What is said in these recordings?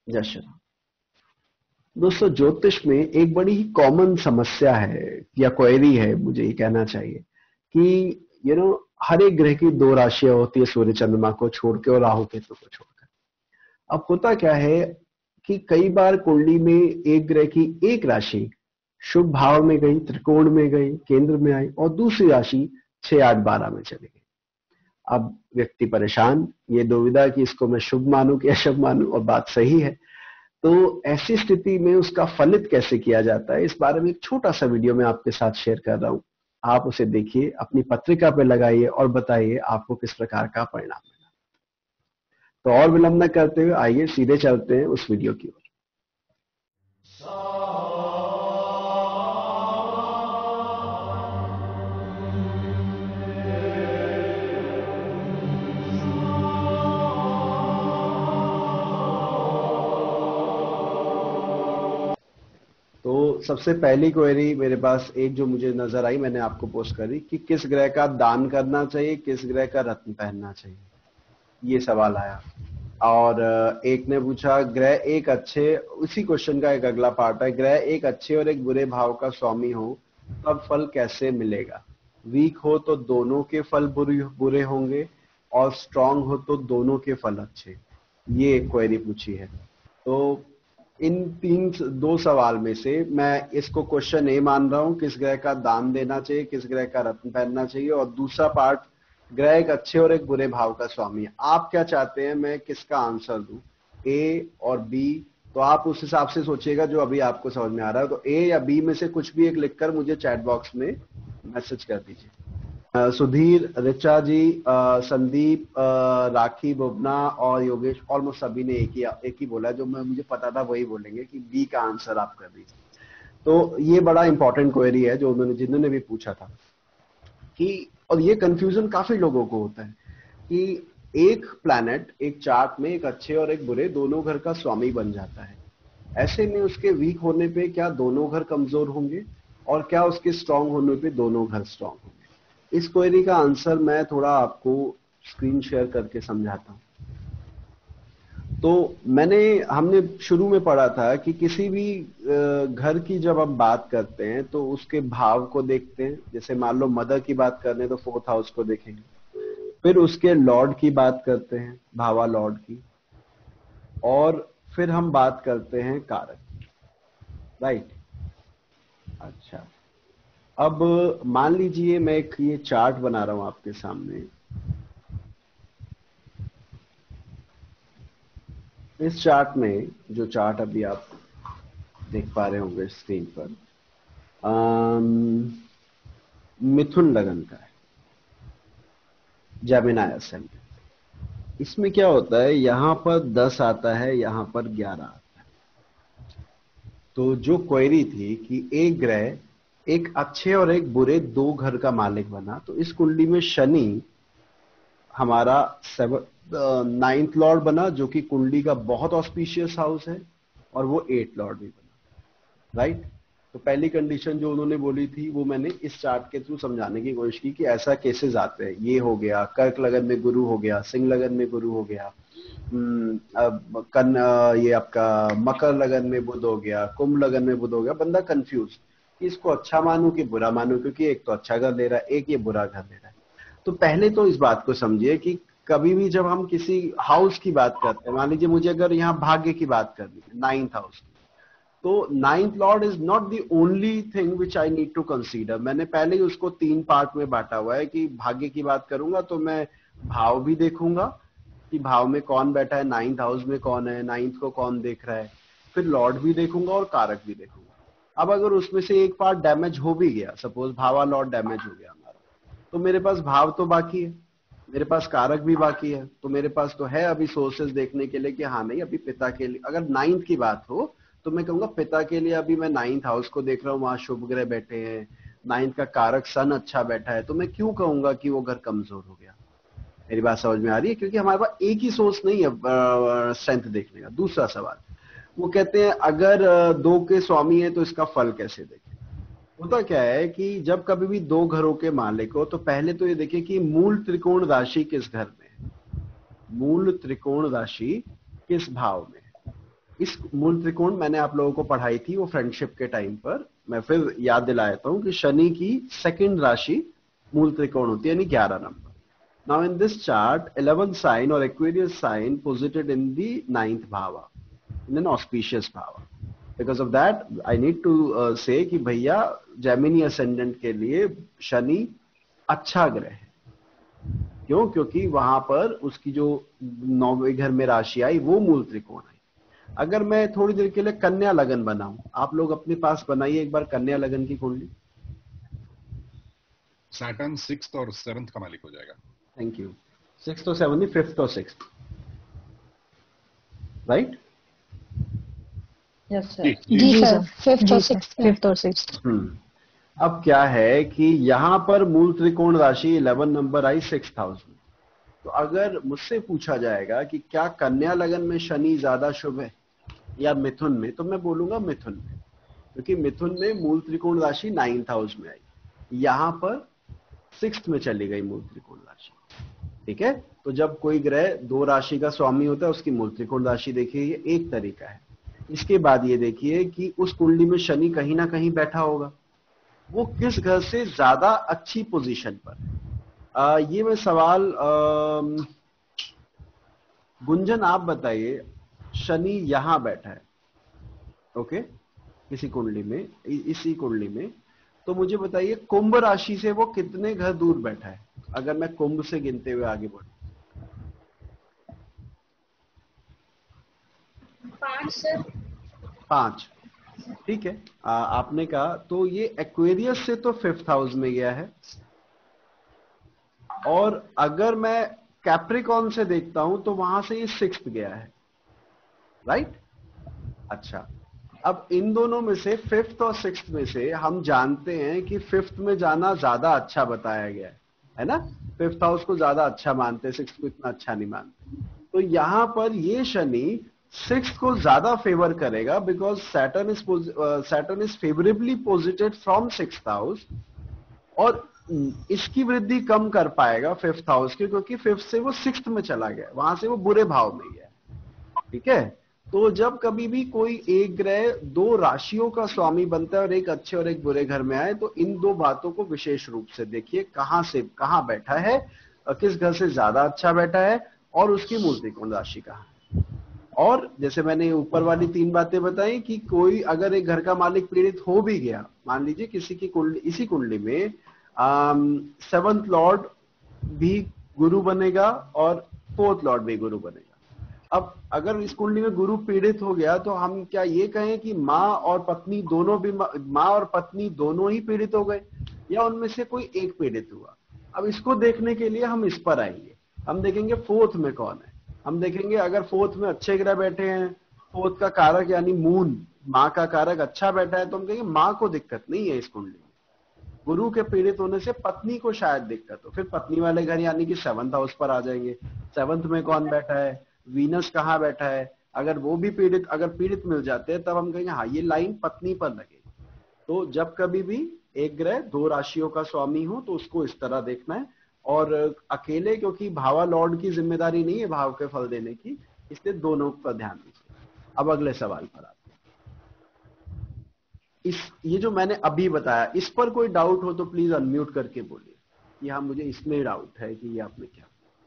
जय श्री राम। दोस्तों, ज्योतिष में एक बड़ी ही कॉमन समस्या है या क्वेरी है, मुझे ये कहना चाहिए कि हर एक ग्रह की दो राशियां होती है, सूर्य चंद्रमा को छोड़ के और राहु केतु को छोड़कर। अब होता क्या है कि कई बार कुंडली में एक ग्रह की एक राशि शुभ भाव में गई, त्रिकोण में गई, केंद्र में आई, और दूसरी राशि 6, 8, 12 में चली गई। अब व्यक्ति परेशान, ये दुविधा कि इसको मैं शुभ मानूं कि अशुभ मानूं, और बात सही है। तो ऐसी स्थिति में उसका फलित कैसे किया जाता है, इस बारे में एक छोटा सा वीडियो मैं आपके साथ शेयर कर रहा हूं। आप उसे देखिए, अपनी पत्रिका पे लगाइए और बताइए आपको किस प्रकार का परिणाम मिला। तो और विलंब न करते हुए आइए सीधे चलते हैं उस वीडियो की ओर। तो सबसे पहली क्वेरी मेरे पास एक जो मुझे नजर आई, मैंने आपको पोस्ट करी कि किस ग्रह का दान करना चाहिए, किस ग्रह का रत्न पहनना चाहिए, ये सवाल आया। और एक ने पूछा ग्रह एक अच्छे, उसी क्वेश्चन का एक अगला पार्ट है, ग्रह एक अच्छे और एक बुरे भाव का स्वामी हो तब फल कैसे मिलेगा। वीक हो तो दोनों के फल बुरे होंगे, और स्ट्रांग हो तो दोनों के फल अच्छे। ये क्वेरी पूछी है। तो इन दो सवाल में से मैं इसको क्वेश्चन ए मान रहा हूं, किस ग्रह का दान देना चाहिए, किस ग्रह का रत्न पहनना चाहिए, और दूसरा पार्ट, ग्रह एक अच्छे और एक बुरे भाव का स्वामी है। आप क्या चाहते हैं मैं किसका आंसर दूं, ए और बी? तो आप उस हिसाब से सोचिएगा जो अभी आपको समझ में आ रहा है। तो ए या बी में से कुछ भी एक लिखकर मुझे चैट बॉक्स में मैसेज कर दीजिए। सुधीर, ऋचा जी, संदीप, राखी, बुबना और योगेश, ऑलमोस्ट सभी ने एक ही बोला, जो मुझे पता था वही बोलेंगे कि बी का आंसर आप कर दीजिए। तो ये बड़ा इंपॉर्टेंट क्वेरी है जो जिन्होंने भी पूछा था कि, और ये कंफ्यूजन काफी लोगों को होता है कि एक प्लैनेट एक चार्ट में एक अच्छे और एक बुरे दोनों घर का स्वामी बन जाता है। ऐसे में उसके वीक होने पे क्या दोनों घर कमजोर होंगे, और क्या उसके स्ट्रांग होने पे दोनों घर स्ट्रांग होंगे? इस क्वेरी का आंसर मैं थोड़ा आपको स्क्रीन शेयर करके समझाता हूं। तो हमने शुरू में पढ़ा था कि किसी भी घर की जब हम बात करते हैं तो उसके भाव को देखते हैं। जैसे मान लो मदर की बात कर रहे हैं तो 4th हाउस को देखेंगे। फिर उसके लॉर्ड की बात करते हैं, भावा लॉर्ड की, और फिर हम बात करते हैं कारक की। राइट। अच्छा, अब मान लीजिए मैं एक ये चार्ट बना रहा हूं आपके सामने। इस चार्ट में, जो चार्ट अभी आप देख पा रहे होंगे स्क्रीन पर, मिथुन लगन का है, जेमिनी असेंडेंट। इसमें क्या होता है, यहां पर 10 आता है, यहां पर 11 आता है। तो जो क्वेरी थी कि एक ग्रह एक अच्छे और एक बुरे दो घर का मालिक बना, तो इस कुंडली में शनि हमारा 9th लॉर्ड बना, जो कि कुंडली का बहुत ऑस्पिशियस हाउस है, और वो 8th लॉर्ड भी बना। राइट। तो पहली कंडीशन जो उन्होंने बोली थी वो मैंने इस चार्ट के थ्रू समझाने की कोशिश की कि ऐसा केसेस आते हैं। ये हो गया, कर्क लगन में गुरु हो गया, सिंह लगन में गुरु हो गया, ये आपका मकर लगन में बुध हो गया, कुंभ लगन में बुध हो गया। बंदा कंफ्यूज कि इसको अच्छा मानूं कि बुरा मानूं, क्योंकि एक तो अच्छा घर ले रहा है, एक ये बुरा घर ले रहा है। तो पहले तो इस बात को समझिए कि कभी भी जब हम किसी हाउस की बात करते हैं, मान लीजिए मुझे अगर यहाँ भाग्य की बात करनी है, 9th हाउस की, तो 9th lord is not the only thing which I need to consider. मैंने पहले ही उसको 3 पार्ट में बांटा हुआ है कि भाग्य की बात करूंगा तो मैं भाव भी देखूंगा कि भाव में कौन बैठा है, 9th हाउस में कौन है, 9th को कौन देख रहा है, फिर लॉर्ड भी देखूंगा और कारक भी देखूंगा। अब अगर उसमें से एक पार्ट डैमेज हो भी गया, सपोज भावा लॉर्ड डैमेज हो गया हमारा, तो मेरे पास भाव तो बाकी है, मेरे पास कारक भी बाकी है, तो मेरे पास तो है अभी सोर्सेज देखने के लिए कि हाँ नहीं, अभी पिता के लिए अगर 9th की बात हो तो मैं कहूंगा पिता के लिए अभी मैं 9th हाउस को देख रहा हूं, वहां शुभ ग्रह बैठे हैं, 9th का कारक सन अच्छा बैठा है, तो मैं क्यों कहूंगा कि वो घर कमजोर हो गया। मेरी बात समझ में आ रही है? क्योंकि हमारे पास एक ही सोर्स नहीं है स्ट्रेंथ देखने का। दूसरा सवाल, वो कहते हैं अगर दो के स्वामी है तो इसका फल कैसे देखें। होता क्या है कि जब कभी भी दो घरों के मालिक हो तो पहले तो ये देखिए कि मूल त्रिकोण राशि किस घर में है, मूल त्रिकोण राशि किस भाव में है। इस मूल त्रिकोण मैंने आप लोगों को पढ़ाई थी वो फ्रेंडशिप के टाइम पर, मैं फिर याद दिला देता हूं कि शनि की सेकंड राशि मूल त्रिकोण होती है, यानी 11 नंबर. Now in this chart 11th sign और Aquarius sign posited in the 9th bhava, in an auspicious bhava. Because of that I need to say कि भैया जेमिनी असेंडेंट के लिए शनि अच्छा ग्रह है. क्यों? क्योंकि वहां पर उसकी जो 9वें घर में राशि आई वो मूल त्रिकोण है. अगर मैं थोड़ी देर के लिए कन्या लगन बनाऊं, आप लोग अपने पास बनाइए एक बार कन्या लगन की कुंडली. सैटर्न 6th और 7th का मालिक हो जाएगा. Thank you. 6th और 7th, 5th और 6th, राइट? Yes sir. जी सर, 5th और 6th. अब क्या है कि यहां पर मूल त्रिकोण राशि 11 नंबर आई 6th हाउस में. तो अगर मुझसे पूछा जाएगा कि क्या कन्या लगन में शनि ज्यादा शुभ है या मिथुन में, तो मैं बोलूंगा मिथुन में, क्योंकि मिथुन में मूल त्रिकोण राशि 9th हाउस में आई, यहां पर 6th में चली गई मूल त्रिकोण राशि. ठीक है? तो जब कोई ग्रह दो राशि का स्वामी होता है उसकी मूल त्रिकोण राशि देखिए, ये एक तरीका है. इसके बाद ये देखिए कि उस कुंडली में शनि कहीं ना कहीं बैठा होगा, वो किस घर से ज्यादा अच्छी पोजीशन पर है. ये मैं सवाल गुंजन आप बताइए, शनि यहां बैठा है, ओके, किसी कुंडली में, इसी कुंडली में, तो मुझे बताइए कुंभ राशि से वो कितने घर दूर बैठा है, अगर मैं कुंभ से गिनते हुए आगे बढ़ूं. 5 सर. 5. ठीक है. आपने कहा तो ये एक्वेरियस से तो 5th हाउस में गया है, और अगर मैं कैप्रिकॉन से देखता हूं तो वहां से ये 6th गया है, राइट? अच्छा, अब इन दोनों में से 5th और 6th में से हम जानते हैं कि 5th में जाना ज्यादा अच्छा बताया गया है ना? 5th हाउस को ज्यादा अच्छा मानते हैं, 6th को इतना अच्छा नहीं मानते. तो यहां पर ये शनि 6th को ज्यादा फेवर करेगा, because Saturn is favourably posited from 6th house, और इसकी वृद्धि कम कर पाएगा 5th हाउस की, क्योंकि 5th से वो 6th में चला गया, वहां से वो बुरे भाव में गया. ठीक है? तो जब कभी भी कोई एक ग्रह दो राशियों का स्वामी बनता है और एक अच्छे और एक बुरे घर में आए, तो इन दो बातों को विशेष रूप से देखिए, कहां से कहां बैठा है, किस घर से ज्यादा अच्छा बैठा है, और उसकी मूल त्रिकोण राशि कहां है. और जैसे मैंने ऊपर वाली 3 बातें बताई कि कोई अगर एक घर का मालिक पीड़ित हो भी गया, मान लीजिए किसी की कुंडली, इसी कुंडली में 7th लॉर्ड भी गुरु बनेगा और 4th लॉर्ड भी गुरु बनेगा. अब अगर इस कुंडली में गुरु पीड़ित हो गया, तो हम क्या ये कहें कि माँ और पत्नी दोनों भी, माँ और पत्नी दोनों ही पीड़ित हो गए, या उनमें से कोई एक पीड़ित हुआ? अब इसको देखने के लिए हम इस पर आएंगे, हम देखेंगे 4th में कौन है. हम देखेंगे अगर 4th में अच्छे ग्रह बैठे हैं, 4th का कारक यानी मून, माँ का कारक अच्छा बैठा है, तो हम कहेंगे माँ को दिक्कत नहीं है इस कुंडली में. गुरु के पीड़ित होने से पत्नी को शायद दिक्कत हो, फिर पत्नी वाले घर यानी कि 7th हाउस पर आ जाएंगे. 7th में कौन बैठा है, वीनस कहाँ बैठा है, अगर वो भी पीड़ित, अगर पीड़ित मिल जाते हैं, तब हम कहेंगे हाँ ये लाइन पत्नी पर लगेगी. तो जब कभी भी एक ग्रह दो राशियों का स्वामी हो तो उसको इस तरह देखना है, और अकेले, क्योंकि भावा लॉर्ड की जिम्मेदारी नहीं है भाव के फल देने की, इसलिए दोनों पर ध्यान दीजिए. अब अगले सवाल पर आते हैं. ये जो मैंने अभी बताया, इस पर कोई डाउट हो तो प्लीज अनम्यूट करके बोलिए कि हाँ मुझे इसमें डाउट है कि ये आपने क्या.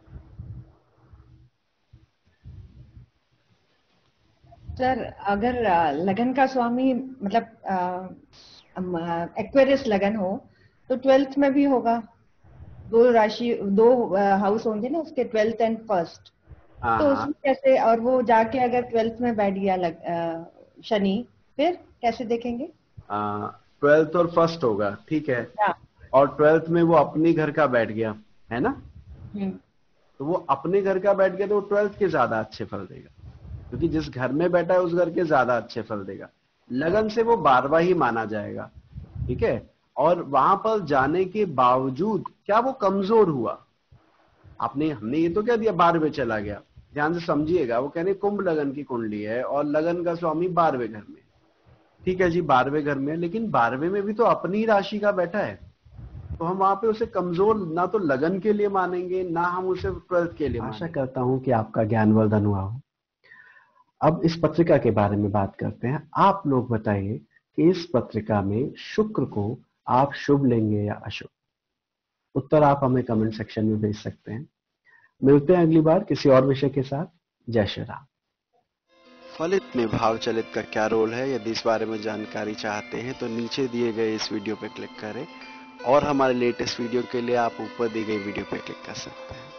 सर अगर लगन का स्वामी मतलब एक्वेरियस लगन हो तो 12th में भी होगा, दो राशि, दो हाउस होंगे ना उसके, 12th एंड 1st. तो उसमें कैसे, और वो जाके अगर 12th में बैठ गया शनि, फिर कैसे देखेंगे? 12th और 1st होगा, ठीक है, और 12th में वो अपने घर का बैठ गया है ना, तो वो अपने घर का बैठ गया तो वो 12th के ज्यादा अच्छे फल देगा, क्योंकि जिस घर में बैठा है उस घर के ज्यादा अच्छे फल देगा. लगन से वो 12वां ही माना जाएगा. ठीक है? और वहां पर जाने के बावजूद क्या वो कमजोर हुआ? हमने ये तो क्या दिया 12वें चला गया. ध्यान से समझिएगा, वो कहने कुंभ लगन की कुंडली है और लगन का स्वामी 12वें घर में. ठीक है जी, 12वें घर में, लेकिन 12वें में भी तो अपनी राशि का बैठा है, तो हम वहां पे उसे कमजोर ना तो लगन के लिए मानेंगे, ना हम उसे 12th के लिए. आशा करता हूं कि आपका ज्ञानवर्धन हुआ हो. अब इस पत्रिका के बारे में बात करते हैं। आप लोग बताइए कि इस पत्रिका में शुक्र को आप शुभ लेंगे या अशुभ। उत्तर आप हमें कमेंट सेक्शन में भेज सकते हैं। मिलते हैं अगली बार किसी और विषय के साथ। जय श्री राम। फलित में भाव चलित का क्या रोल है, यदि इस बारे में जानकारी चाहते हैं तो नीचे दिए गए इस वीडियो पर क्लिक करें और हमारे लेटेस्ट वीडियो के लिए आप ऊपर दी गई वीडियो पर क्लिक कर सकते हैं।